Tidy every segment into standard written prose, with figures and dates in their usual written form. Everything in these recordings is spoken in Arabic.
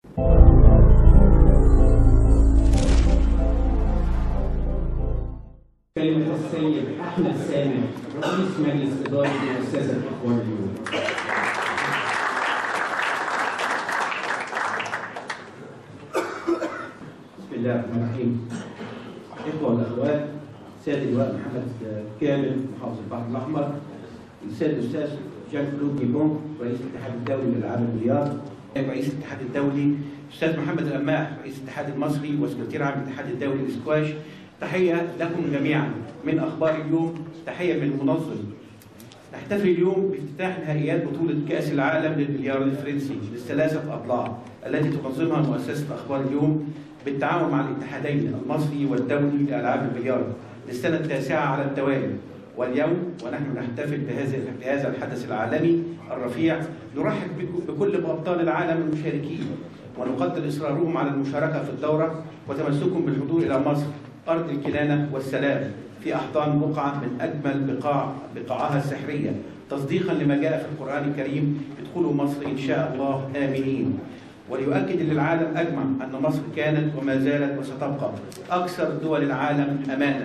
كلمة السيد أحمد سامح رئيس مجلس إدارة مؤسسة إخوان اليوم. بسم الله الرحمن الرحيم. الإخوة والأخوات، سيادة اللواء محمد كامل محافظ البحر الأحمر، السيد الأستاذ جان كلود ديبون رئيس الاتحاد الدولي للألعاب البلياردو، رئيس الاتحاد الدولي الأستاذ محمد القماح رئيس الاتحاد المصري وسكرتير عام الاتحاد الدولي للسكواش. تحية لكم جميعا من أخبار اليوم، تحية من المنظم. نحتفل اليوم بافتتاح نهائيات بطولة كأس العالم للبلياردو الفرنسي للثلاثة أضلاع التي تنظمها مؤسسة أخبار اليوم بالتعاون مع الاتحادين المصري والدولي لألعاب البلياردو للسنة التاسعة على التوالي. واليوم ونحن نحتفل بهذا الحدث العالمي الرفيع نرحب بكل أبطال العالم المشاركين ونقدر إصرارهم على المشاركة في الدورة وتمسكهم بالحضور إلى مصر أرض الكنانة والسلام في أحضان بقعة من أجمل بقاعها السحرية، تصديقا لما جاء في القرآن الكريم: ادخلوا مصر إن شاء الله آمنين. وليؤكد للعالم أجمع أن مصر كانت وما زالت وستبقى أكثر دول العالم أمانا.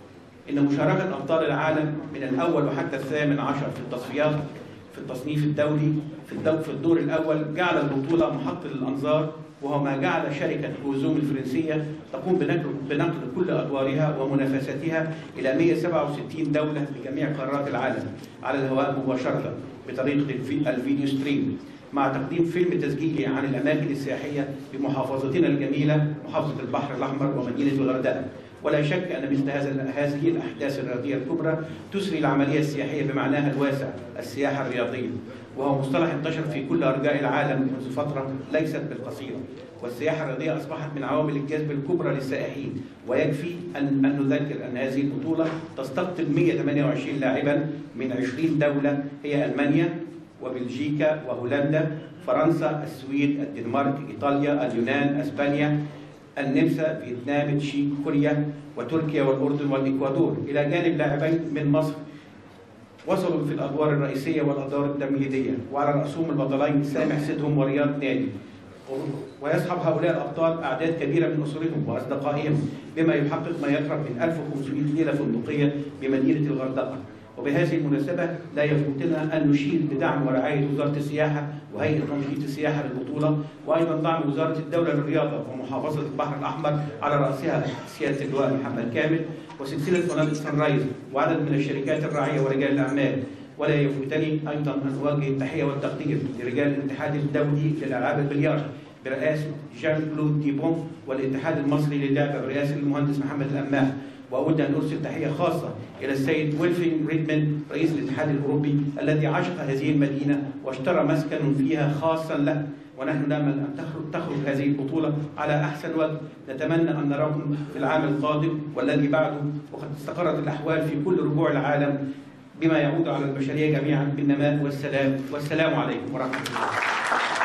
إن مشاركة أبطال العالم من الأول وحتى الثامن عشر في التصفيات في التصنيف الدولي في الدور الأول جعل البطولة محط للأنظار، وهو ما جعل شركة كروزوم الفرنسية تقوم بنقل كل أدوارها ومنافساتها إلى 167 دولة بجميع قارات العالم على الهواء مباشرة بطريقة الفيديو ستريم، مع تقديم فيلم تسجيلي عن الأماكن السياحية بمحافظتنا الجميلة محافظة البحر الأحمر ومدينة الغردقة. ولا شك أن مثل هذه الأحداث الرياضية الكبرى تسري العملية السياحية بمعناها الواسع، السياحة الرياضية، وهو مصطلح انتشر في كل أرجاء العالم منذ فترة ليست بالقصيرة. والسياحة الرياضية أصبحت من عوامل الجذب الكبرى للسائحين، ويكفي أن نذكر أن هذه البطولة تستقطب 128 لاعبا من 20 دولة هي ألمانيا وبلجيكا وهولندا، فرنسا، السويد، الدنمارك، إيطاليا، اليونان، أسبانيا، النمسا، فيتنام، تشيك، كوريا وتركيا والأردن والإكوادور، إلى جانب لاعبين من مصر وصلوا في الأدوار الرئيسية والأدوار التمهيدية، وعلى رأسهم البطلين سامح سيدهم ورياض نادي. ويصحب هؤلاء الأبطال أعداد كبيرة من أسرهم وأصدقائهم، بما يحقق ما يقرب من 1500 ليلة فندقية بمدينة الغردقة. وبهذه المناسبة لا يفوتنا أن نشير بدعم ورعاية وزارة السياحة وهيئة تنشيط السياحة للبطولة، وأيضا دعم وزارة الدولة للرياضة ومحافظة البحر الأحمر على رأسها سيادة اللواء محمد كامل، وسلسلة فنادق سان رايز، وعدد من الشركات الراعية ورجال الأعمال. ولا يفوتني أيضا أن أوجه التحية والتقدير لرجال الاتحاد الدولي للألعاب البلياردو برئاسة جان كلود ديبون، والاتحاد المصري للعبة برئاسة المهندس محمد القماح. وأود أن أرسل تحية خاصة إلى السيد ويلفريد ريدمان رئيس الاتحاد الأوروبي الذي عشق هذه المدينة واشترى مسكنا فيها خاصا له. ونحن نأمل أن تخرج هذه البطولة على أحسن وجه. نتمنى أن نراكم في العام القادم والذي بعده، وقد استقرت الأحوال في كل ربوع العالم بما يعود على البشرية جميعا بالنماء والسلام. والسلام عليكم ورحمة الله.